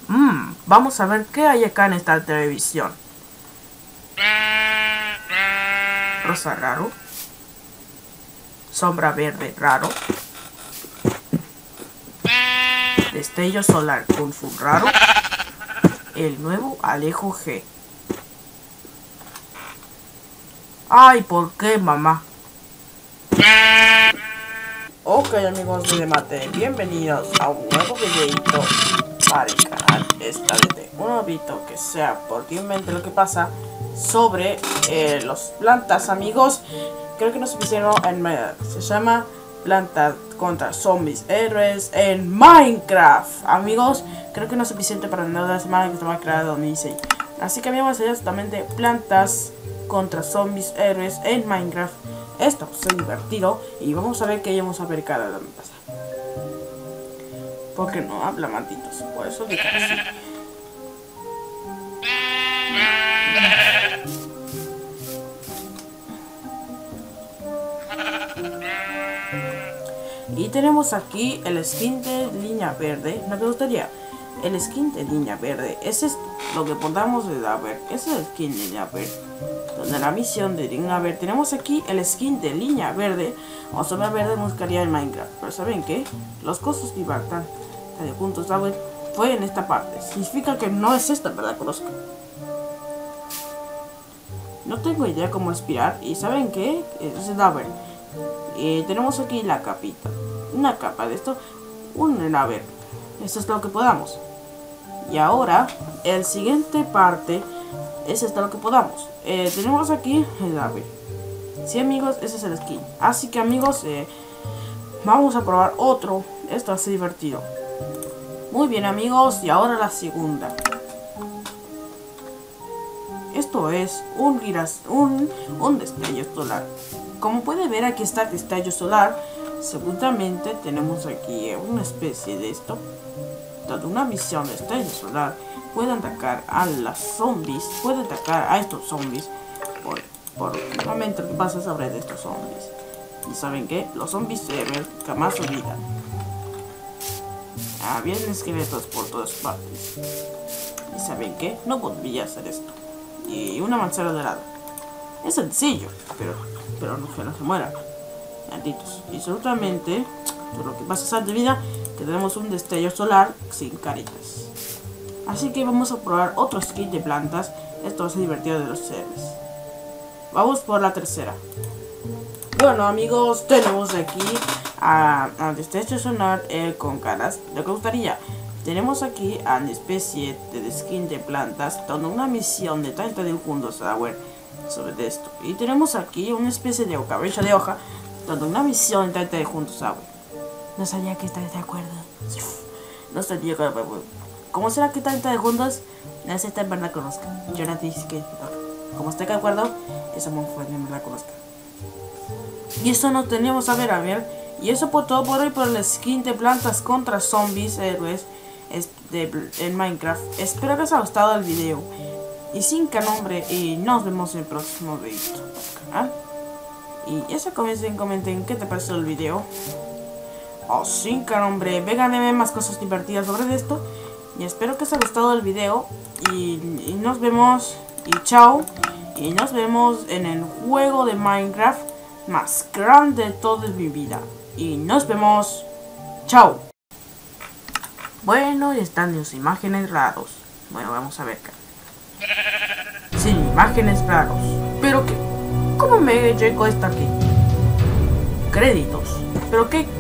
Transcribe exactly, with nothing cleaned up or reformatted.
Mmm, vamos a ver qué hay acá en esta televisión. Rosa raro. Sombra verde raro. Destello solar Kung Fu raro. El nuevo Alejo G. Ay, ¿por qué, mamá? Ok, amigos de Mate, bienvenidos a un nuevo videito para el canal. Esta vez de un novito que sea porque invente lo que pasa sobre eh, las plantas, amigos. Creo que nos hicieron en se llama Plantas contra Zombies Héroes en Minecraft, amigos. Creo que no es suficiente para la semana que se va a crear dos mil dieciséis. Así que vamos a hacer justamente Plantas contra Zombies Héroes en Minecraft. Esto es divertido y vamos a ver qué vamos a ver cada vez pasa. Porque no habla, malditos. Por eso digo así. Y tenemos aquí el skin de línea verde. Me gustaría el skin de línea verde. Ese es lo que podamos de la ver. Ese es el skin de línea verde. Donde la misión de línea verde. Tenemos aquí el skin de línea verde. O sombra verde buscaría en Minecraft. Pero ¿saben qué? Los costos que iban tan de juntos, ¿saben? Fue en esta parte. Significa que no es esta, ¿verdad? Conozco. No tengo idea cómo respirar. Y ¿saben qué? Es el ver. Eh, tenemos aquí la capita. Una capa de esto. Un ver. Esto es lo que podamos. Y ahora, el siguiente parte es esto lo que podamos. Eh, tenemos aquí el ave. Sí, amigos, ese es el skin. Así que, amigos, eh, vamos a probar otro. Esto hace divertido. Muy bien, amigos, y ahora la segunda. Esto es un giras, un, un destello solar. Como puede ver, aquí está el destello solar. Seguramente tenemos aquí una especie de esto. Dado una misión de destello solar, puede atacar a las zombies, puede atacar a estos zombies por, por realmente lo que pasa sobre estos zombies. Y saben que los zombies se ven jamás olvidan. Ah, vienen esqueletos por todas partes. Y saben que no podría hacer esto. Y una manzana dorada. Es sencillo, pero, pero no que no se mueran. Malditos. Y absolutamente, por lo que pasa es de vida, que tenemos un destello solar sin caritas. Así que vamos a probar otro skin de plantas. Esto va a ser divertido de los seres. Vamos por la tercera. Bueno, amigos, tenemos aquí a, a destello solar eh, con caras. Lo que gustaría. Tenemos aquí a una especie de skin de plantas, donde una misión de treinta de juntos a ver sobre esto. Y tenemos aquí una especie de cabeza de hoja, donde una misión de treinta de juntos a ver. No sabía que estaría de acuerdo. No sabía que... ¿Cómo será que treinta de juntos? No sé, en verdad conozca. Yo no te dije que... Como estoy de acuerdo, eso muy fuerte, en verdad conozca. Y eso no teníamos a ver, a ver. Y eso por todo por hoy, por el skin de plantas contra zombies héroes de, en Minecraft. Espero que os haya gustado el video. Y sin que nombre, y nos vemos en el próximo video. ¿Ah? Y eso, comenten, comenten qué te pareció el video. Oh, sin que nombre, vengan a ver más cosas divertidas sobre esto. Y espero que os haya gustado el video. Y, y nos vemos. Y chao. Y nos vemos en el juego de Minecraft más grande de toda mi vida. Y nos vemos. Chao. Bueno, y están las imágenes raros. Bueno, vamos a ver acá. Sin imágenes raros. ¿Pero qué? ¿Cómo me llegó esto aquí? Créditos. ¿Pero qué?